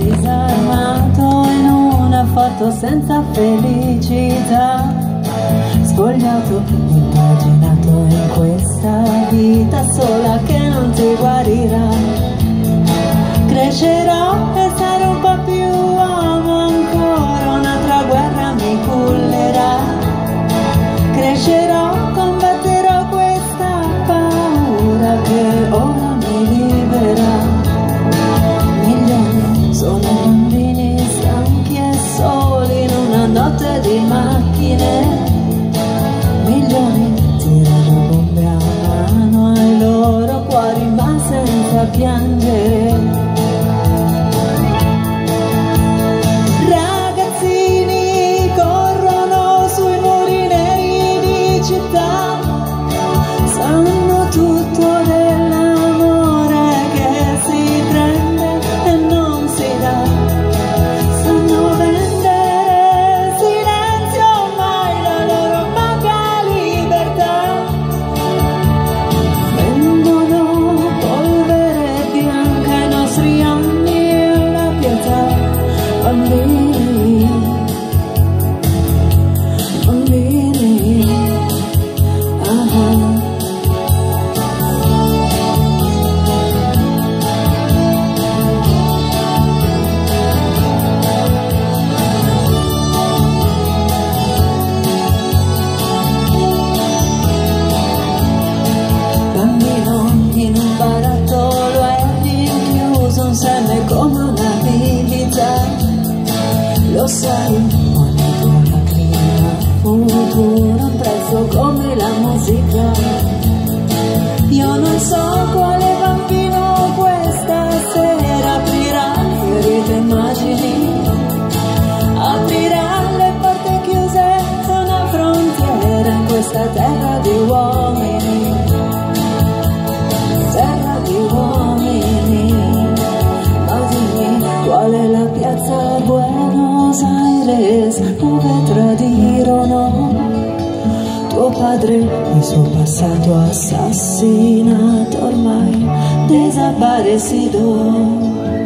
disarmato in una foto senza felicità, spogliato, impaginato in questa vita sola che non ti guarirà. Crescerò e sarò un po' più uomo ancora, un'altra guerra mi cullerà. Crescerò, combatterò questa paura che ora mi libera. Milioni sono bambini stanchi e soli in una notte di macchine. Milioni tirano bombe a mano ai loro cuori ma senza piangere. Ragazzini corrono sui muri neri di città, sanno tutto dell'amore che si prende e non si dà. Sanno vendere silenzio mai la loro poca libertà. Vendono polvere bianca ai nostri anni e la pietà. Bambini, bambini, ah. Bambino in un barattolo è rinchiuso, un seme come una vita. Lo sai, ogni tua lacrima futura un prezzo come la musica. Io non so quale bambino questa sera aprirà ferite immagini, aprirà le porte chiuse a una frontiera in questa terra di uomini. Terra di uomini, ma dimmi qual è la piazza Buenos Aires dove tradirono tuo padre, il suo passato assassinato ormai desaparecido.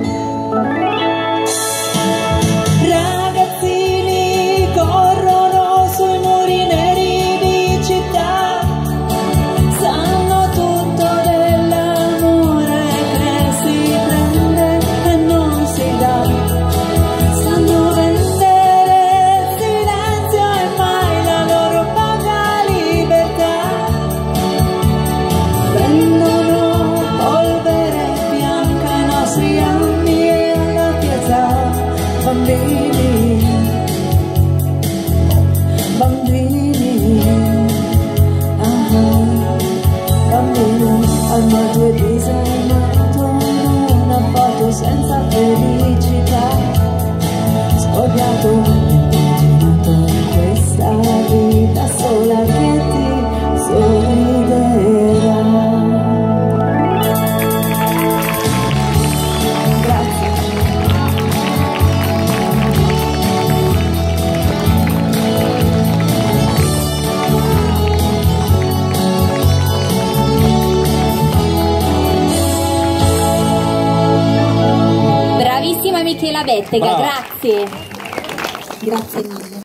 Ragazzini corrono sui muri neri di città, sanno tutto dell'amore che si prende e non si dà. Sanno vendere silenzio e mai la loro poca libertà. Vendono polvere bianca ai nostri anni e alla pietà. Bambini, bambini, ah, bambino armato e disarmato in una foto senza felicità, spogliato, impaginato in questa vita sola che ti sorriderà. Grazie. Bravissima Michela Bettega, Brava. grazie. Grazie mille.